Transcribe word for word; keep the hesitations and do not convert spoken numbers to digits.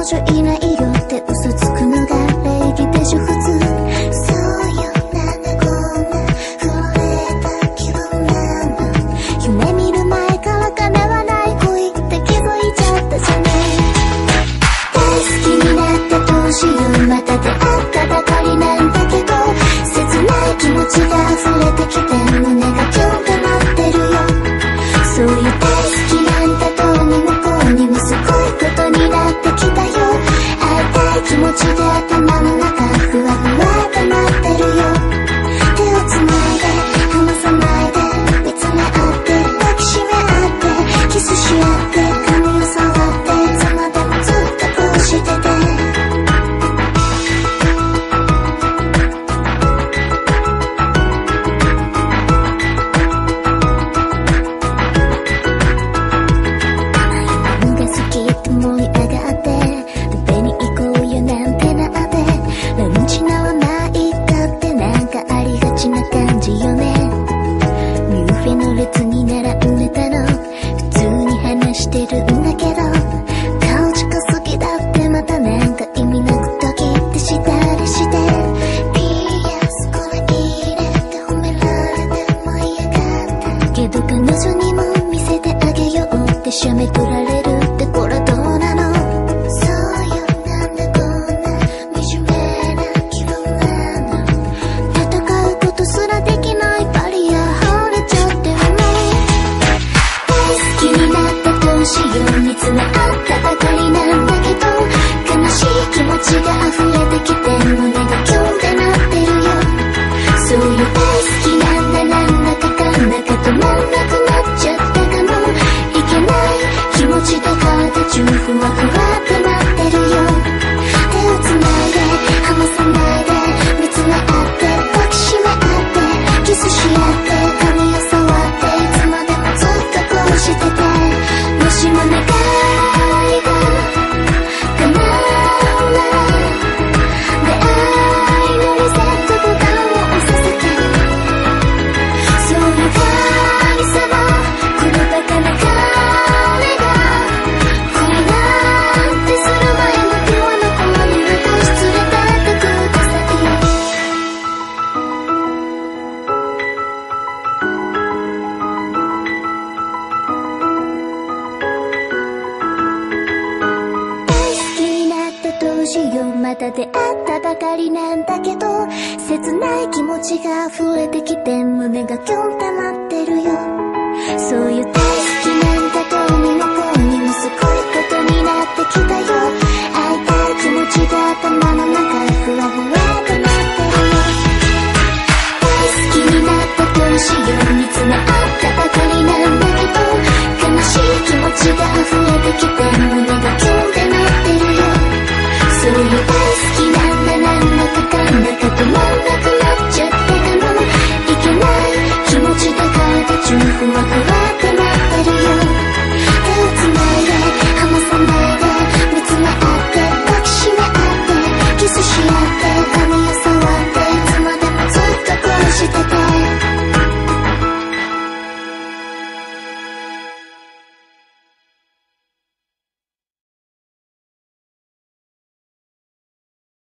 女いないよって嘘つくのが礼儀でしょ普通。そうよ、なんだこんな震えた気分なの。夢見る前から叶わない恋って気づいちゃったじゃない。大好きになってどうしよう、また出会ったばかりなんだけど、切ない気持ちが溢れてきて胸がキュンってなってるよ。そういう大好きなんだとに向こうにもすごいことになってきたよ。会いたい気持ちで頭の中ふわふわってなってるよ。手をつないで離さないで見つめ合って抱きしめ合ってキスし合って髪を触っていつまでもずっとこうしてて。また出会ったばかりなんだけど、切ない気持ちが溢れてきて胸がキュンってなってるよ。そういう大好きなんだとに向こうにもすごいことになってきたよ。会いたい気持ちが頭の中ふわふわってなってるよ。大好きになってどうしよう、見つめ合ったばかりなんだけど、悲しい気持ちが溢れてきて胸がキュンってなってるよ。そういう大好きなんだなんだかかんだか止まんなく